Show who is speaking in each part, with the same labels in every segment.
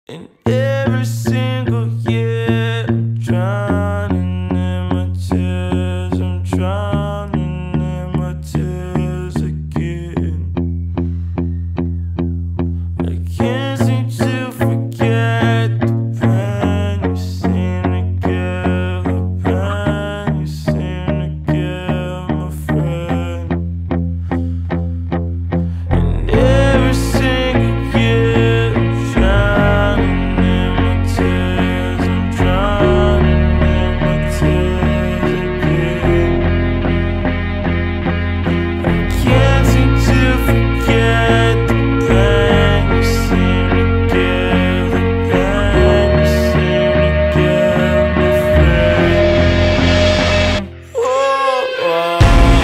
Speaker 1: And every single year, I'm drowning in my tears. I'm drowning in my tears again. I can't seem to forget the pain you seem to give, the pain you seem to give, my friend. And every single year, I'm drowning in my tears. I'm drowning in my tears again. I can't seem to forget the pain you seem to give, the pain you seem to give, my friend. Whoa, whoa,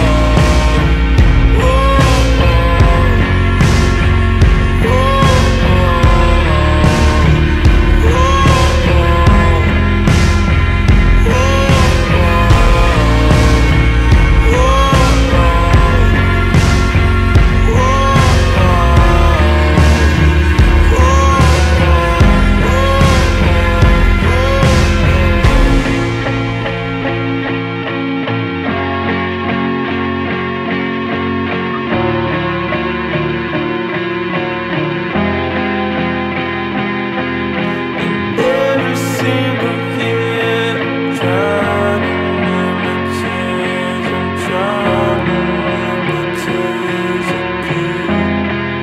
Speaker 1: every single year, I'm drowning in my tears. I'm drowning in my tears again.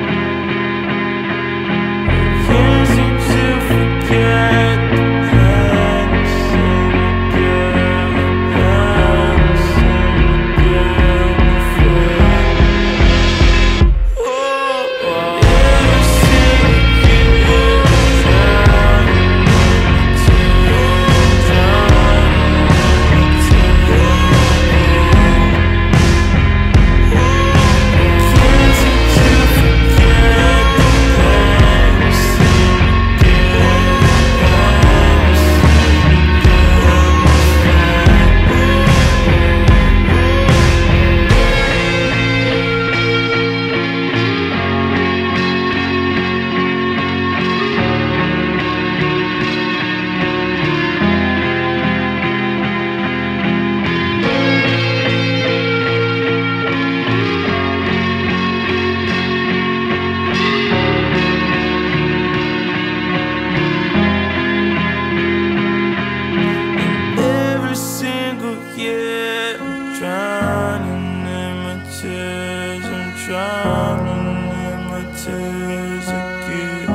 Speaker 1: I can't seem to forget the pain you seem to give, the pain you seem to give, my friend. Every single year, drowning in my tears, drowning in my tears. Can't seem to forget the pain you seem to give, the pain you seem to give, my Every single year, I'm drowning in my tears. I'm drowning in my tears again.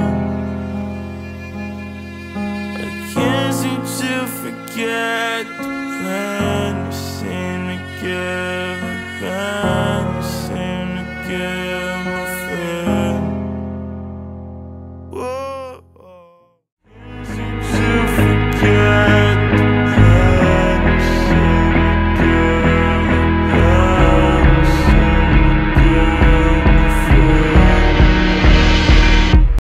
Speaker 1: I can't seem to forget the pain you seem to give, the pain you seem to give, my friend. Whoa.